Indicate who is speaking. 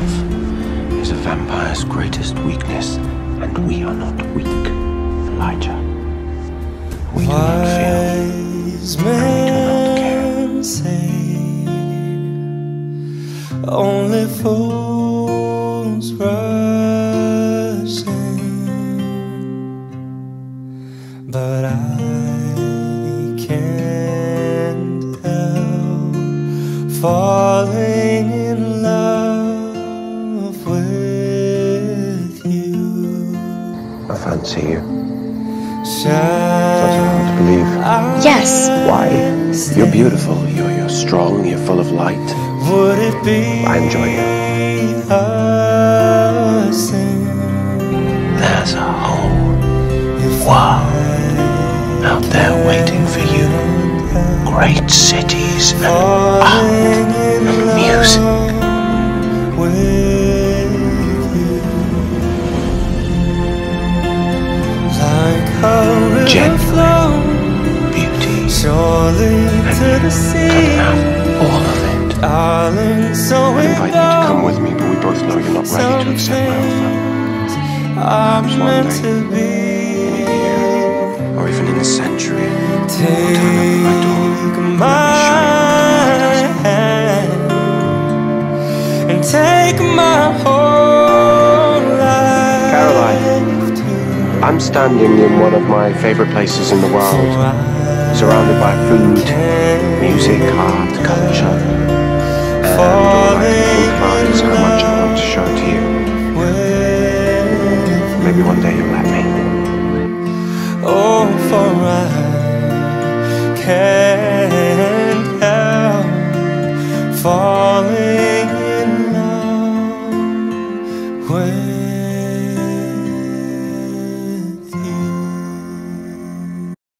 Speaker 1: himself is a vampire's greatest weakness, and we are not weak, Elijah. We do not fear, and we do not care.
Speaker 2: Say, only fools rush in, but I can't help falling in love with you.
Speaker 1: I fancy you. It's not hard to believe.
Speaker 3: Yes.
Speaker 1: Why? You're beautiful, you're strong, you're full of light.
Speaker 2: Would it be
Speaker 1: I enjoy you.
Speaker 2: a sin
Speaker 1: There's a whole world out there waiting for you. Great cities and art and music. Genuine beauty.
Speaker 2: Surely to the sea,
Speaker 1: Doesn't have all of it.
Speaker 2: darling, so
Speaker 1: I invite you to come with me, but we both know you're not ready to accept my offer.
Speaker 2: I'm meant to be.
Speaker 1: In a year, or even in a century,
Speaker 2: Take my hand and take my whole life.
Speaker 1: Klaroline, I'm standing in one of my favorite places in the world, surrounded by food, music, art, culture, and all I can think about is how much I want to show to you. Maybe one day you'll let me.
Speaker 2: Oh, for I can't help falling in love with